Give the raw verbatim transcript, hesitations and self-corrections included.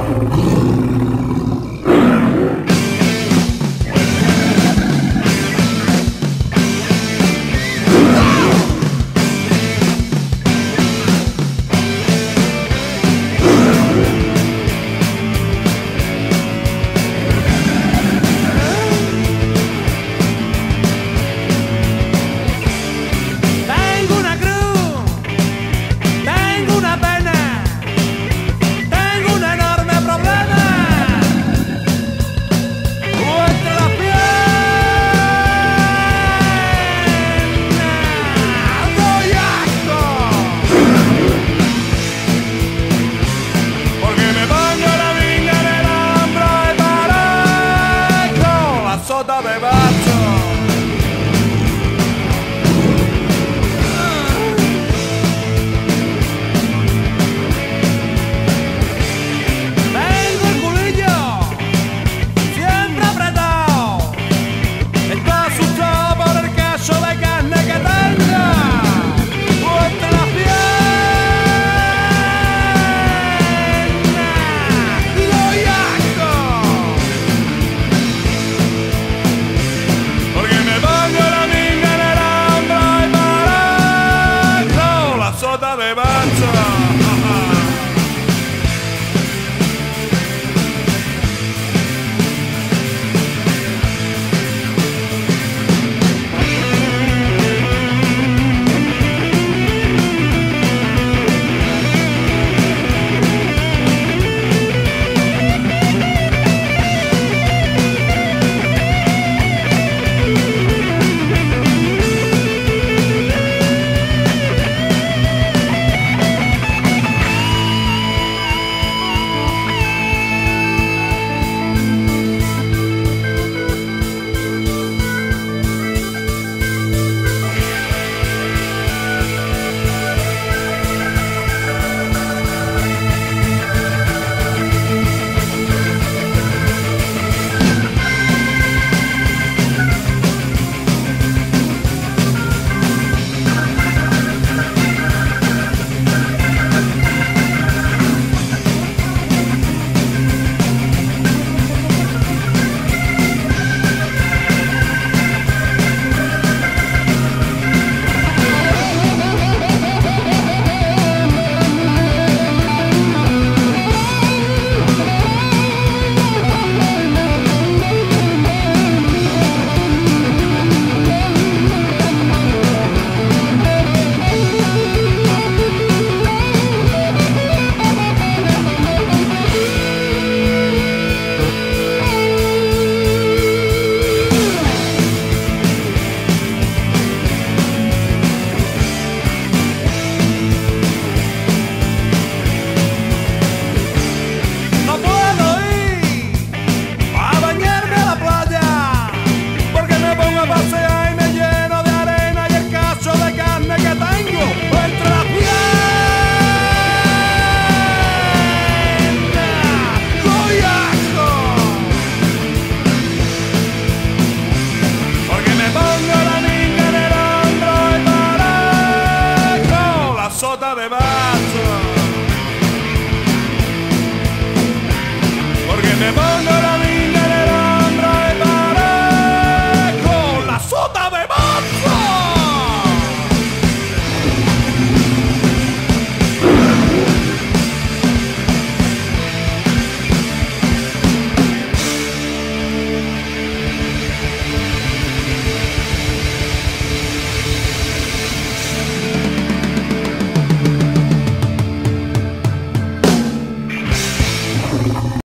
sota de bacho. Tengo el culillo siempre apretado, está asustado por el caso de carne que tenga entre las piernas y los yacos, porque me pongo la minga en el hombro y parezco la sota de bacho. Sota de bacho, porque me pongo